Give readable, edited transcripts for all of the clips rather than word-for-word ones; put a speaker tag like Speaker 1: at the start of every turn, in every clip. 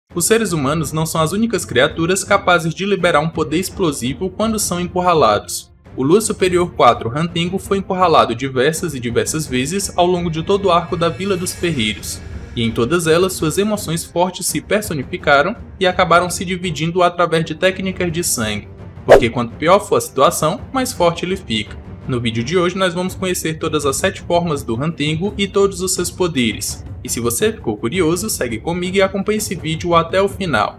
Speaker 1: Os seres humanos não são as únicas criaturas capazes de liberar um poder explosivo quando são encurralados. O Lua Superior 4 Rantengo foi encurralado diversas vezes ao longo de todo o arco da Vila dos Ferreiros, e em todas elas suas emoções fortes se personificaram e acabaram se dividindo através de técnicas de sangue, porque quanto pior for a situação, mais forte ele fica. No vídeo de hoje nós vamos conhecer todas as 7 formas do Rantengo e todos os seus poderes. E se você ficou curioso, segue comigo e acompanhe esse vídeo até o final.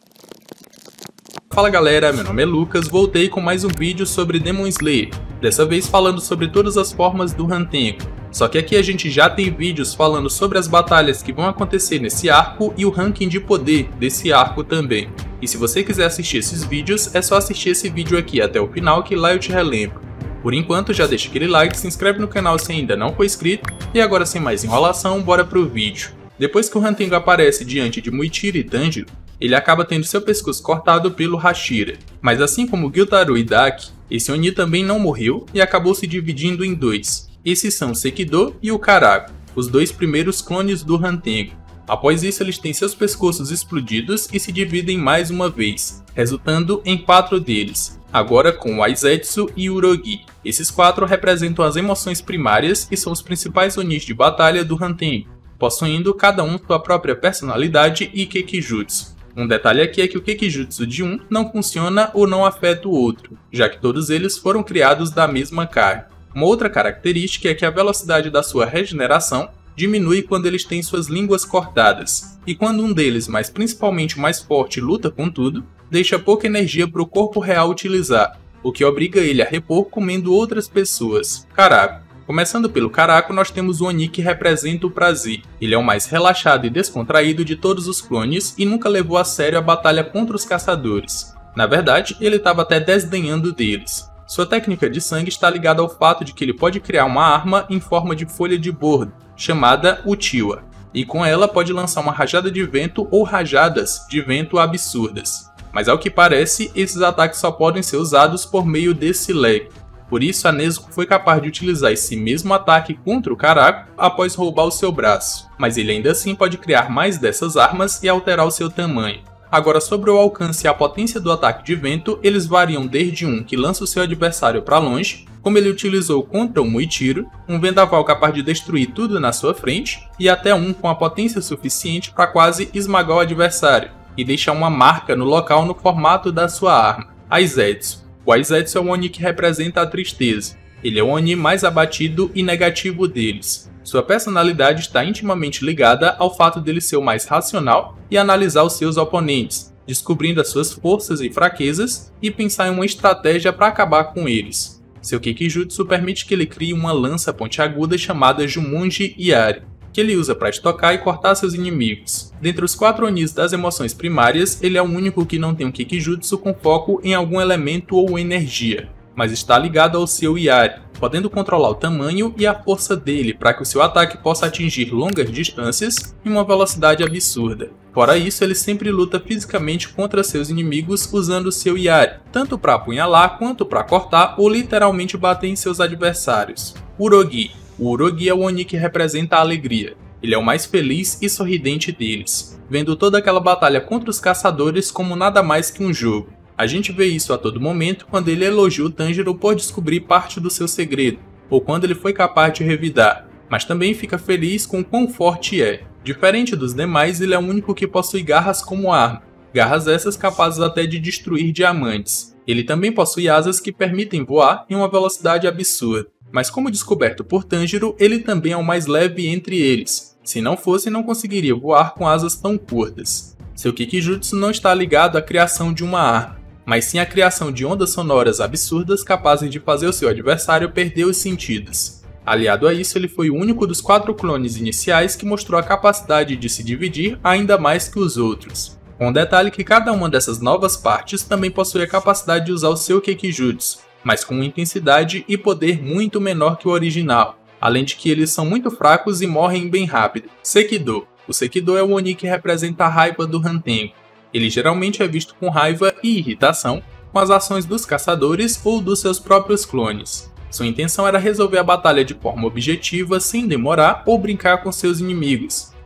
Speaker 1: Fala galera, meu nome é Lucas, voltei com mais um vídeo sobre Demon Slayer, dessa vez falando sobre todas as formas do Rantengo. Só que aqui a gente já tem vídeos falando sobre as batalhas que vão acontecer nesse arco e o ranking de poder desse arco também. E se você quiser assistir esses vídeos, é só assistir esse vídeo aqui até o final que lá eu te relembro. Por enquanto, já deixa aquele like, se inscreve no canal se ainda não for inscrito, e agora sem mais enrolação, bora pro vídeo. Depois que o Rantengo aparece diante de Muichiro e Tanjiro, ele acaba tendo seu pescoço cortado pelo Hashira. Mas assim como Gyutaro e Daki, esse Oni também não morreu e acabou se dividindo em dois. Esses são o Sekido e o Karaku, os dois primeiros clones do Rantengo. Após isso, eles têm seus pescoços explodidos e se dividem mais uma vez, resultando em 4 deles, agora com o Aizetsu e o Urogi. Esses 4 representam as emoções primárias e são os principais Onis de batalha do Rantengo, possuindo cada um sua própria personalidade e Kekijutsu. Um detalhe aqui é que o Kekijutsu de um não funciona ou não afeta o outro, já que todos eles foram criados da mesma carne. Uma outra característica é que a velocidade da sua regeneração diminui quando eles têm suas línguas cortadas, e quando um deles, mas principalmente o mais forte, luta com tudo, deixa pouca energia para o corpo real utilizar, o que obriga ele a repor comendo outras pessoas. Karaku. Começando pelo Karaku, nós temos o Oni que representa o prazer. Ele é o mais relaxado e descontraído de todos os clones e nunca levou a sério a batalha contra os caçadores. Na verdade, ele estava até desdenhando deles. Sua técnica de sangue está ligada ao fato de que ele pode criar uma arma em forma de folha de bordo, chamada Uchiwa, e com ela pode lançar uma rajada de vento ou rajadas de vento absurdas. Mas ao que parece, esses ataques só podem ser usados por meio desse leg. Por isso a Nezuko foi capaz de utilizar esse mesmo ataque contra o Karaku após roubar o seu braço, mas ele ainda assim pode criar mais dessas armas e alterar o seu tamanho. Agora, sobre o alcance e a potência do ataque de vento, eles variam desde um que lança o seu adversário para longe, como ele utilizou contra o Muichiro, um vendaval capaz de destruir tudo na sua frente, e até um com a potência suficiente para quase esmagar o adversário, e deixar uma marca no local no formato da sua arma. Aizetsu. O Aizetsu é o Oni que representa a tristeza. Ele é o Oni mais abatido e negativo deles. Sua personalidade está intimamente ligada ao fato dele ser o mais racional e analisar os seus oponentes, descobrindo as suas forças e fraquezas e pensar em uma estratégia para acabar com eles. Seu Kekijutsu permite que ele crie uma lança pontiaguda chamada Jumonji Yari, que ele usa para estocar e cortar seus inimigos. Dentre os 4 Onis das emoções primárias, ele é o único que não tem um Kekijutsu com foco em algum elemento ou energia, mas está ligado ao seu Yari, podendo controlar o tamanho e a força dele para que o seu ataque possa atingir longas distâncias em uma velocidade absurda. Fora isso, ele sempre luta fisicamente contra seus inimigos usando seu Yari, tanto para apunhalar quanto para cortar ou literalmente bater em seus adversários. Urogi. O Urogi é o Oni que representa a alegria. Ele é o mais feliz e sorridente deles, vendo toda aquela batalha contra os caçadores como nada mais que um jogo. A gente vê isso a todo momento quando ele elogia o Tanjiro por descobrir parte do seu segredo, ou quando ele foi capaz de revidar, mas também fica feliz com quão forte é. Diferente dos demais, ele é o único que possui garras como arma, garras essas capazes até de destruir diamantes. Ele também possui asas que permitem voar em uma velocidade absurda, mas como descoberto por Tanjiro, ele também é o mais leve entre eles. Se não fosse, não conseguiria voar com asas tão curtas. Seu Kekijutsu não está ligado à criação de uma arma, mas sim à criação de ondas sonoras absurdas capazes de fazer o seu adversário perder os sentidos. Aliado a isso, ele foi o único dos 4 clones iniciais que mostrou a capacidade de se dividir ainda mais que os outros. Com o detalhe que cada uma dessas novas partes também possui a capacidade de usar o seu Kekijutsu, mas com uma intensidade e poder muito menor que o original, além de que eles são muito fracos e morrem bem rápido. Sekido. O Sekido é o Oni que representa a raiva do Rantengo. Ele geralmente é visto com raiva e irritação com as ações dos caçadores ou dos seus próprios clones. Sua intenção era resolver a batalha de forma objetiva, sem demorar ou brincar com seus inimigos.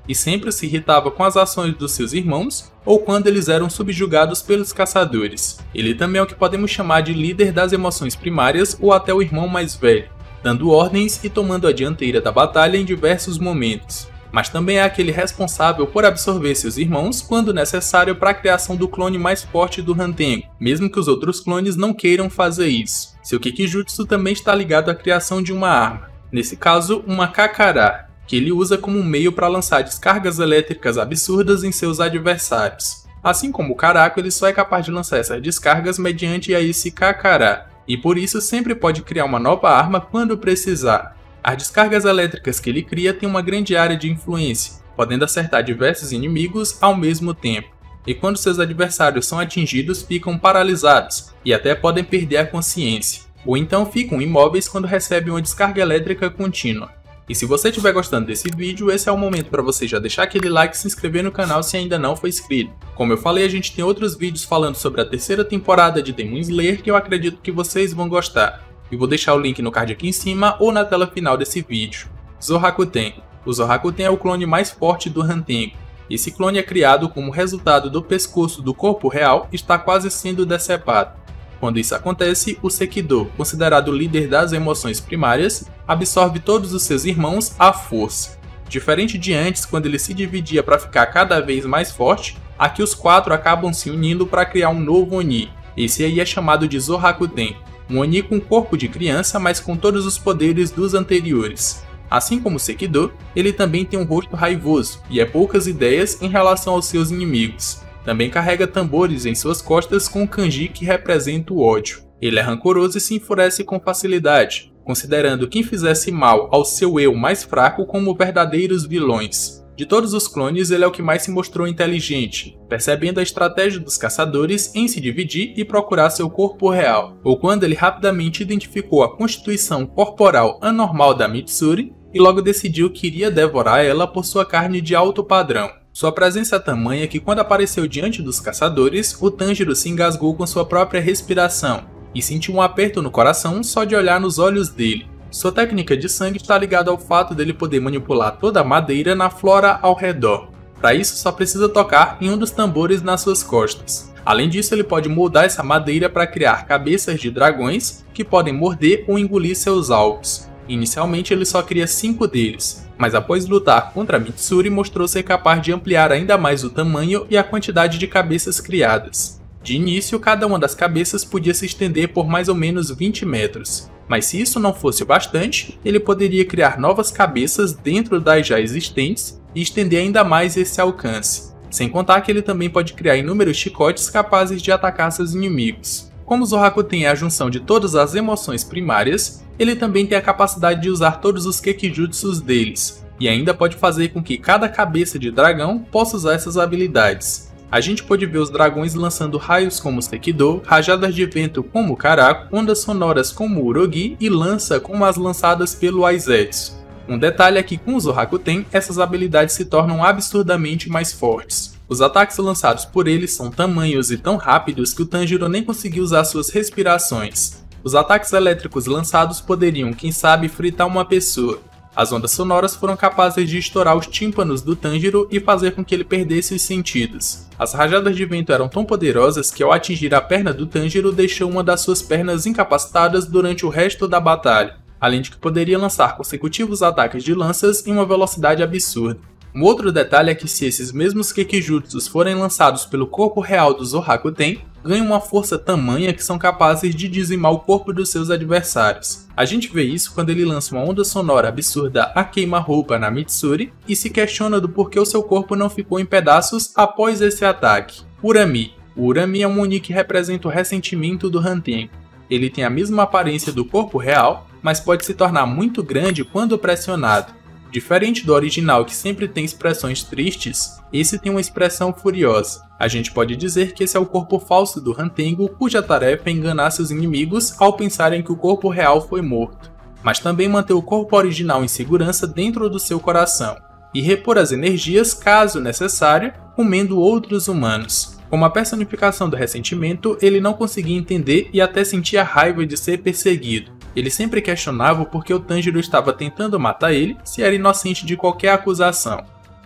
Speaker 1: e sempre se irritava com as ações dos seus irmãos ou quando eles eram subjugados pelos caçadores. Ele também é o que podemos chamar de líder das emoções primárias ou até o irmão mais velho, dando ordens e tomando a dianteira da batalha em diversos momentos. Mas também é aquele responsável por absorver seus irmãos quando necessário para a criação do clone mais forte do Hantengo, mesmo que os outros clones não queiram fazer isso. Seu Kikijutsu também está ligado à criação de uma arma, nesse caso uma Kakara, que ele usa como um meio para lançar descargas elétricas absurdas em seus adversários. Assim como o Karaku, ele só é capaz de lançar essas descargas mediante esse Kakara, e por isso sempre pode criar uma nova arma quando precisar. As descargas elétricas que ele cria têm uma grande área de influência, podendo acertar diversos inimigos ao mesmo tempo. E quando seus adversários são atingidos, ficam paralisados e até podem perder a consciência, ou então ficam imóveis quando recebem uma descarga elétrica contínua. E se você estiver gostando desse vídeo, esse é o momento para você já deixar aquele like e se inscrever no canal se ainda não for inscrito. Como eu falei, a gente tem outros vídeos falando sobre a terceira temporada de Demon Slayer que eu acredito que vocês vão gostar. E vou deixar o link no card aqui em cima ou na tela final desse vídeo. Zorakuten. O Zorakuten é o clone mais forte do Hantengo. Esse clone é criado como resultado do pescoço do corpo real está quase sendo decepado. Quando isso acontece, o Sekido, considerado o líder das emoções primárias, absorve todos os seus irmãos à força. Diferente de antes, quando ele se dividia para ficar cada vez mais forte, aqui os 4 acabam se unindo para criar um novo Oni. Esse aí é chamado de Zorakuten. Um Oni com corpo de criança, mas com todos os poderes dos anteriores. Assim como o Sekido, ele também tem um rosto raivoso e é poucas ideias em relação aos seus inimigos. Também carrega tambores em suas costas com o kanji que representa o ódio. Ele é rancoroso e se enfurece com facilidade, considerando quem fizesse mal ao seu eu mais fraco como verdadeiros vilões. De todos os clones, ele é o que mais se mostrou inteligente, percebendo a estratégia dos caçadores em se dividir e procurar seu corpo real, ou quando ele rapidamente identificou a constituição corporal anormal da Mitsuri e logo decidiu que iria devorar ela por sua carne de alto padrão. Sua presença é tamanha que quando apareceu diante dos caçadores, o Tanjiro se engasgou com sua própria respiração e sentiu um aperto no coração só de olhar nos olhos dele. Sua técnica de sangue está ligada ao fato dele poder manipular toda a madeira na flora ao redor. Para isso, só precisa tocar em um dos tambores nas suas costas. Além disso, ele pode moldar essa madeira para criar cabeças de dragões que podem morder ou engolir seus alvos. Inicialmente, ele só cria 5 deles, mas após lutar contra a Mitsuri, mostrou ser capaz de ampliar ainda mais o tamanho e a quantidade de cabeças criadas. De início, cada uma das cabeças podia se estender por mais ou menos 20 metros. Mas se isso não fosse o bastante, ele poderia criar novas cabeças dentro das já existentes e estender ainda mais esse alcance. Sem contar que ele também pode criar inúmeros chicotes capazes de atacar seus inimigos. Como Zorakuten é a junção de todas as emoções primárias, ele também tem a capacidade de usar todos os Kekijutsus deles, e ainda pode fazer com que cada cabeça de dragão possa usar essas habilidades. A gente pode ver os dragões lançando raios como o Sekido, rajadas de vento como o Karaku, ondas sonoras como o Urogi e lança como as lançadas pelo Aizetsu. Um detalhe é que com o Zorakuten, essas habilidades se tornam absurdamente mais fortes. Os ataques lançados por eles são tamanhos e tão rápidos que o Tanjiro nem conseguiu usar suas respirações. Os ataques elétricos lançados poderiam, quem sabe, fritar uma pessoa. As ondas sonoras foram capazes de estourar os tímpanos do Tanjiro e fazer com que ele perdesse os sentidos. As rajadas de vento eram tão poderosas que ao atingir a perna do Tanjiro deixou uma das suas pernas incapacitadas durante o resto da batalha, além de que poderia lançar consecutivos ataques de lanças em uma velocidade absurda. Um outro detalhe é que se esses mesmos Kekijutsus forem lançados pelo corpo real do Zorakuten, ganham uma força tamanha que são capazes de dizimar o corpo dos seus adversários. A gente vê isso quando ele lança uma onda sonora absurda a queima-roupa na Mitsuri e se questiona do porquê o seu corpo não ficou em pedaços após esse ataque. Urami. O Urami é um Oni que representa o ressentimento do Hantengo. Ele tem a mesma aparência do corpo real, mas pode se tornar muito grande quando pressionado. Diferente do original que sempre tem expressões tristes, esse tem uma expressão furiosa. A gente pode dizer que esse é o corpo falso do Hantengo, cuja tarefa é enganar seus inimigos ao pensarem que o corpo real foi morto, mas também manter o corpo original em segurança dentro do seu coração, e repor as energias caso necessário, comendo outros humanos. Como a personificação do ressentimento, ele não conseguia entender e até sentia raiva de ser perseguido. Ele sempre questionava por que o Tanjiro estava tentando matar ele se era inocente de qualquer acusação.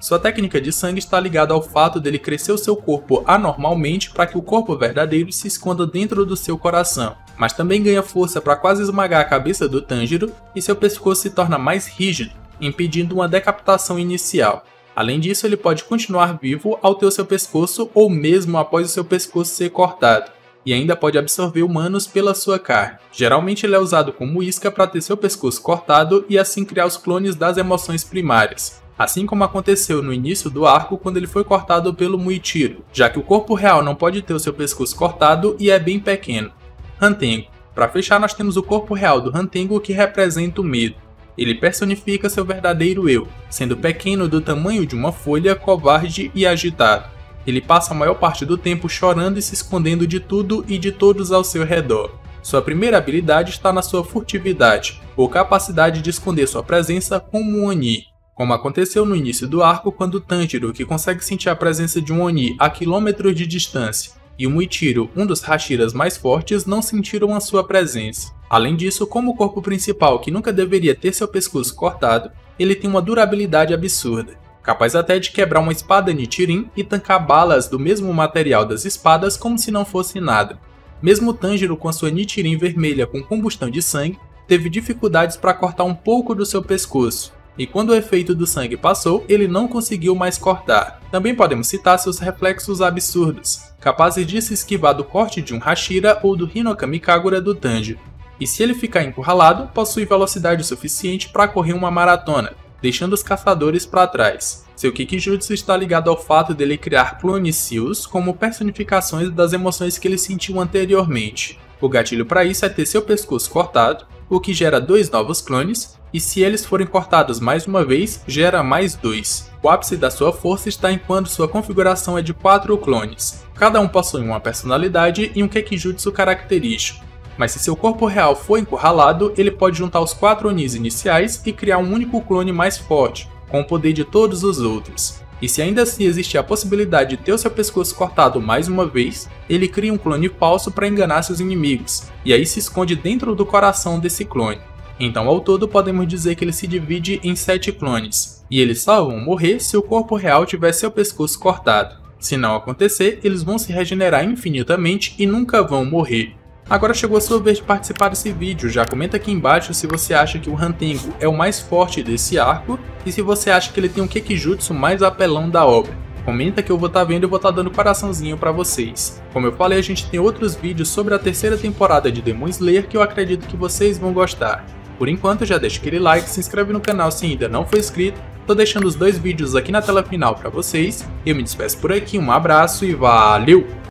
Speaker 1: Sua técnica de sangue está ligada ao fato dele crescer o seu corpo anormalmente para que o corpo verdadeiro se esconda dentro do seu coração, mas também ganha força para quase esmagar a cabeça do Tanjiro e seu pescoço se torna mais rígido, impedindo uma decapitação inicial. Além disso, ele pode continuar vivo ao ter o seu pescoço ou mesmo após o seu pescoço ser cortado, e ainda pode absorver humanos pela sua carne. Geralmente ele é usado como isca para ter seu pescoço cortado e assim criar os clones das emoções primárias. Assim como aconteceu no início do arco quando ele foi cortado pelo Muichiro, já que o corpo real não pode ter o seu pescoço cortado e é bem pequeno. Hantengo. Para fechar, nós temos o corpo real do Hantengo, que representa o medo. Ele personifica seu verdadeiro eu, sendo pequeno do tamanho de uma folha, covarde e agitado. Ele passa a maior parte do tempo chorando e se escondendo de tudo e de todos ao seu redor. Sua primeira habilidade está na sua furtividade, ou capacidade de esconder sua presença como um Oni. Como aconteceu no início do arco quando Tanjiro, que consegue sentir a presença de um Oni a quilômetros de distância, e o Muichiro, um dos Hashiras mais fortes, não sentiram a sua presença. Além disso, como o corpo principal, que nunca deveria ter seu pescoço cortado, ele tem uma durabilidade absurda, capaz até de quebrar uma espada Nichirin e tancar balas do mesmo material das espadas como se não fosse nada. Mesmo Tanjiro com a sua Nichirin vermelha com combustão de sangue, teve dificuldades para cortar um pouco do seu pescoço, e quando o efeito do sangue passou, ele não conseguiu mais cortar. Também podemos citar seus reflexos absurdos, capazes de se esquivar do corte de um Hashira ou do Hinokami Kagura do Tanjiro. E se ele ficar encurralado, possui velocidade suficiente para correr uma maratona, deixando os caçadores para trás. Seu Kikijutsu está ligado ao fato dele criar clones seus como personificações das emoções que ele sentiu anteriormente. O gatilho para isso é ter seu pescoço cortado, o que gera 2 novos clones, e se eles forem cortados mais uma vez, gera mais 2. O ápice da sua força está em quando sua configuração é de 4 clones. Cada um possui uma personalidade e um Kekijutsu característico. Mas se seu corpo real for encurralado, ele pode juntar os 4 Onis iniciais e criar um único clone mais forte, com o poder de todos os outros. E se ainda assim existir a possibilidade de ter o seu pescoço cortado mais uma vez, ele cria um clone falso para enganar seus inimigos, e aí se esconde dentro do coração desse clone. Então ao todo podemos dizer que ele se divide em 7 clones, e eles só vão morrer se o corpo real tiver seu pescoço cortado. Se não acontecer, eles vão se regenerar infinitamente e nunca vão morrer. Agora chegou a sua vez de participar desse vídeo, já comenta aqui embaixo se você acha que o Hantengo é o mais forte desse arco e se você acha que ele tem um Kekijutsu mais apelão da obra. Comenta que eu vou estar vendo e vou estar dando coraçãozinho pra vocês. Como eu falei, a gente tem outros vídeos sobre a terceira temporada de Demon Slayer que eu acredito que vocês vão gostar. Por enquanto já deixa aquele like, se inscreve no canal se ainda não for inscrito, tô deixando os 2 vídeos aqui na tela final pra vocês. Eu me despeço por aqui, um abraço e valeu!